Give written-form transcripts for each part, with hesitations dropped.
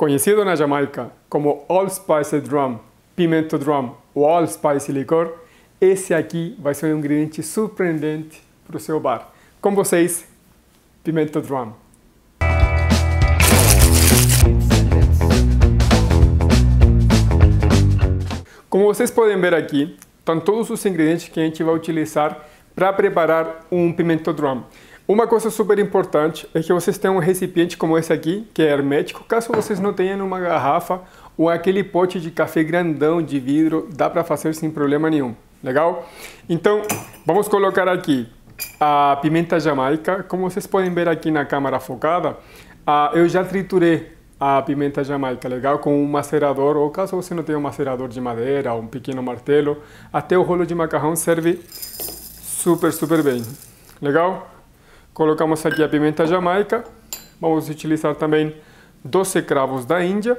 conhecido na Jamaica como Allspice Drum, Pimento Drum ou Allspice Licor, esse aqui vai ser um ingrediente surpreendente para o seu bar. Com vocês, Pimento Drum. Como vocês podem ver aqui, estão todos os ingredientes que a gente vai utilizar para preparar um Pimento Drum. Uma coisa super importante é que vocês tenham um recipiente como esse aqui, que é hermético. Caso vocês não tenham uma garrafa ou aquele pote de café grandão de vidro, dá para fazer sem problema nenhum. Legal? Então, vamos colocar aqui a pimenta jamaica. Como vocês podem ver aqui na câmera focada, eu já triturei a pimenta jamaica, legal? Com um macerador, ou caso você não tenha um macerador de madeira, um pequeno martelo, até o rolo de macarrão serve super bem. Legal? Colocamos aqui a pimenta jamaica. Vamos utilizar também 12 cravos da Índia,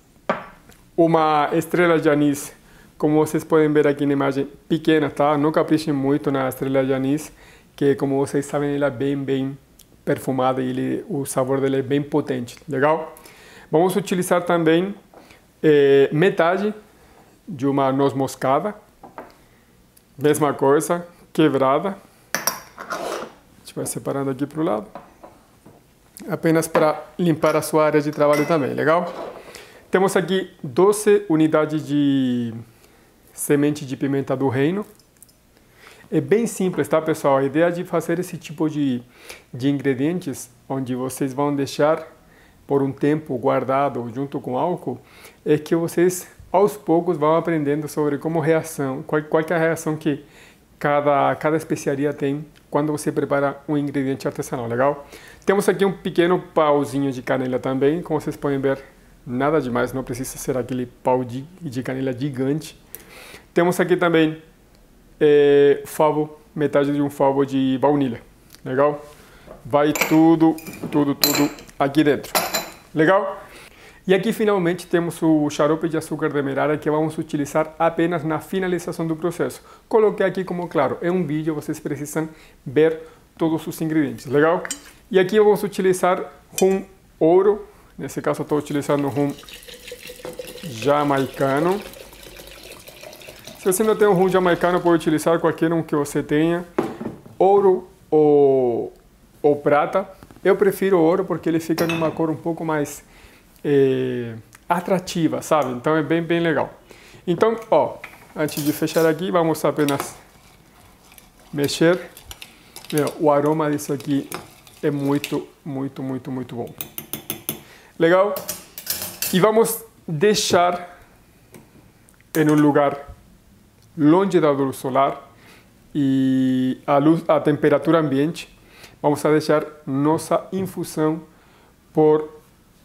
uma estrela de anis, como vocês podem ver aqui na imagem, pequena, tá? Não caprichem muito na estrela de anis, que como vocês sabem, ela é bem perfumada e o sabor dela é bem potente, legal? Vamos utilizar também metade de uma noz moscada, mesma coisa, quebrada. A gente vai separando aqui para o lado, apenas para limpar a sua área de trabalho também, legal? Temos aqui 12 unidades de semente de pimenta do reino. É bem simples, tá, pessoal? A ideia de fazer esse tipo de ingredientes, onde vocês vão deixar por um tempo guardado junto com álcool, é que vocês aos poucos vão aprendendo sobre como reação, qual é a reação que cada especiaria tem quando você prepara um ingrediente artesanal, legal? Temos aqui um pequeno pauzinho de canela também, como vocês podem ver, nada demais, não precisa ser aquele pau de canela gigante. Temos aqui também favo, metade de um favo de baunilha, legal? Vai tudo aqui dentro, legal? E aqui finalmente temos o xarope de açúcar demerara que vamos utilizar apenas na finalização do processo. Coloquei aqui como claro, é um vídeo, vocês precisam ver todos os ingredientes, legal? E aqui vamos utilizar rum ouro, nesse caso eu estou utilizando rum jamaicano. Se você não tem um rum jamaicano, pode utilizar qualquer um que você tenha, ouro ou prata. Eu prefiro ouro porque ele fica numa cor um pouco mais atrativa, sabe? Então é bem legal. Então, ó, antes de fechar aqui, vamos apenas mexer. O aroma disso aqui é muito bom. Legal? E vamos deixar em um lugar longe da luz solar e a temperatura ambiente. Vamos deixar nossa infusão por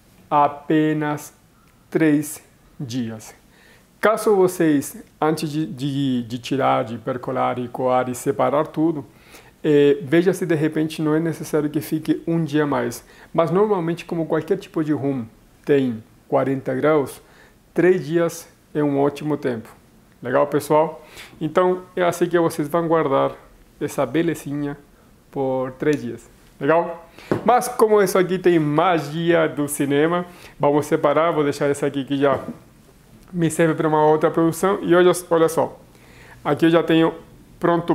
apenas 3 dias. Caso vocês, antes de tirar, de percolar e coar e separar tudo, veja se de repente não é necessário que fique um dia mais. Mas normalmente, como qualquer tipo de rum tem 40 graus, 3 dias é um ótimo tempo. Legal, pessoal? Então, é assim que vocês vão guardar essa belezinha por 3 dias. Legal? Mas como isso aqui tem magia do cinema, vamos separar, vou deixar esse aqui que já me serve para uma outra produção. E olha só, aqui eu já tenho pronto,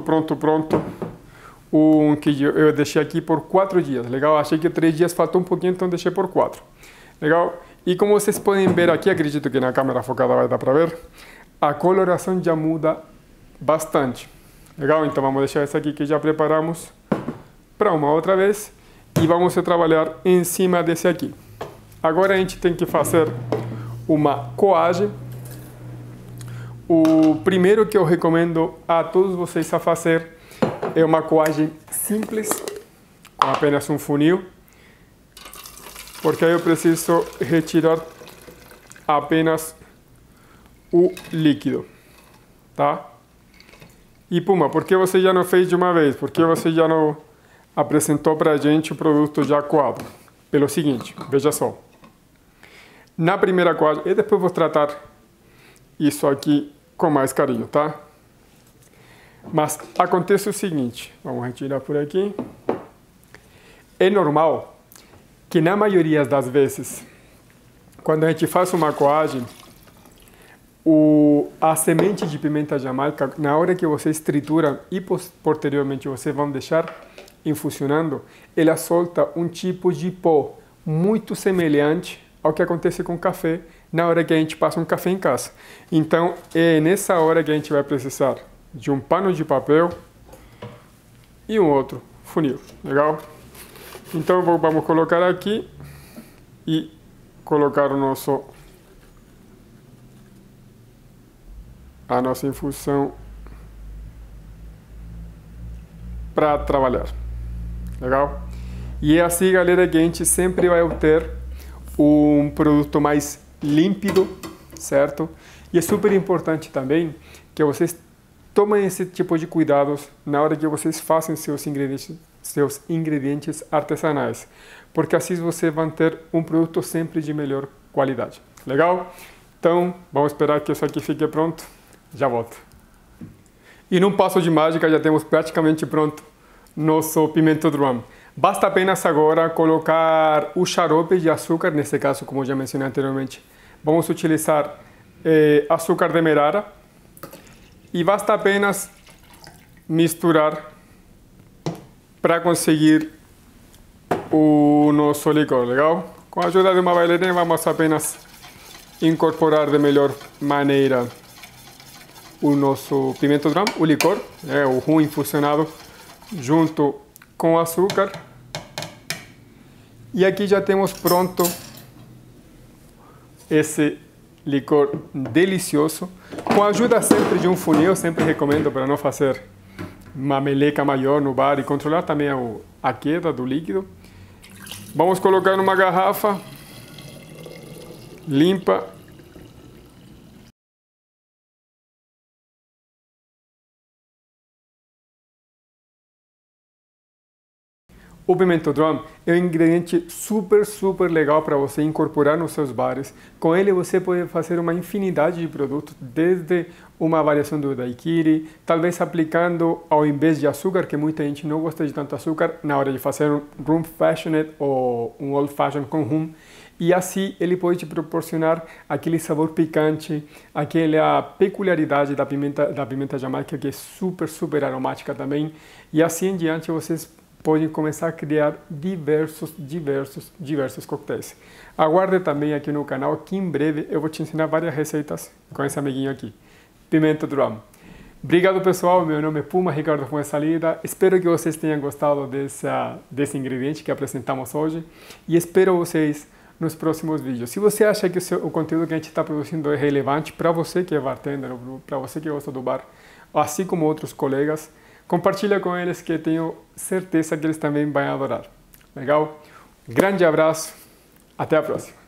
um que eu deixei aqui por 4 dias, legal? Achei que 3 dias faltou um pouquinho, então deixei por 4, legal? E como vocês podem ver aqui, acredito que na câmera focada vai dar para ver, a coloração já muda bastante, legal? Então vamos deixar esse aqui que já preparamos para uma outra vez e vamos trabalhar em cima desse aqui. Agora a gente tem que fazer uma coagem. O primeiro que eu recomendo a todos vocês a fazer é uma coagem simples, com apenas um funil, porque aí eu preciso retirar apenas o líquido, tá? E puma, por que você já não fez de uma vez? Por que você já não apresentou para a gente o produto já coado? Pelo seguinte, veja só. Na primeira coagem, e depois vou tratar isso aqui com mais carinho, tá? Mas acontece o seguinte, vamos retirar por aqui. É normal que na maioria das vezes, quando a gente faz uma coagem, a semente de pimenta jamaica, na hora que vocês trituram e posteriormente vocês vão deixar infusionando, ela solta um tipo de pó muito semelhante ao que acontece com o café na hora que a gente passa um café em casa. Então, é nessa hora que a gente vai precisar de um pano de papel e um outro funil, legal? Então, vamos colocar aqui e colocar a nossa infusão para trabalhar, legal? E é assim, galera, que a gente sempre vai obter um produto mais límpido, certo? E é super importante também que vocês tomem esse tipo de cuidados na hora que vocês façam seus ingredientes artesanais, porque assim vocês vão ter um produto sempre de melhor qualidade, legal? Então, vamos esperar que isso aqui fique pronto. Já volto. E num passo de mágica já temos praticamente pronto nosso pimento drum. Basta apenas agora colocar o xarope de açúcar, nesse caso, como já mencionei anteriormente, vamos utilizar açúcar demerara e basta apenas misturar para conseguir o nosso licor, legal? Com a ajuda de uma bailarina vamos apenas incorporar de melhor maneira o nosso pimento drum, o licor, o rum infusionado junto com o açúcar. E aqui já temos pronto esse licor delicioso, com a ajuda sempre de um funil, sempre recomendo para não fazer uma meleca maior no bar e controlar também a queda do líquido. Vamos colocar numa garrafa limpa. O pimento drum é um ingrediente super legal para você incorporar nos seus bares. Com ele você pode fazer uma infinidade de produtos, desde uma variação do daiquiri, talvez aplicando ao invés de açúcar, que muita gente não gosta de tanto açúcar, na hora de fazer um rum fashioned ou um old fashioned com rum. E assim ele pode te proporcionar aquele sabor picante, aquela peculiaridade da pimenta jamaica, que é super aromática também. E assim em diante vocês podem começar a criar diversos coquetéis. Aguarde também aqui no canal, que em breve eu vou te ensinar várias receitas com esse amiguinho aqui, pimento drum. Obrigado, pessoal, meu nome é Puma Ricardo Fuenzalida. Espero que vocês tenham gostado desse ingrediente que apresentamos hoje e espero vocês nos próximos vídeos. Se você acha que o conteúdo que a gente está produzindo é relevante para você que é bartender, para você que gosta do bar, assim como outros colegas, compartilha com eles, que tenho certeza que eles também vão adorar. Legal? Grande abraço, até a próxima.